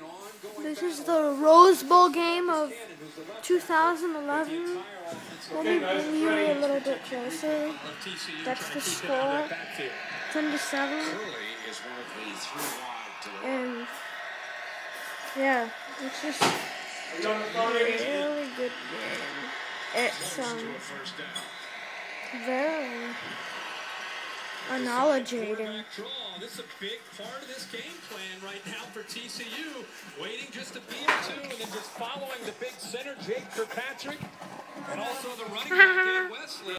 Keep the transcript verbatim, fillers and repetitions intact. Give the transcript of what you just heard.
This is the Rose Bowl game of two thousand eleven. Let me bring you a little bit closer. That's the score, ten to seven. And yeah, it's just a really good game. It's um very acknowledging. This is a big part of this game plan right now for T C U. Waiting just a beat or two and then just following the big center, Jake Kirkpatrick, and also the running back, Dave Wesley.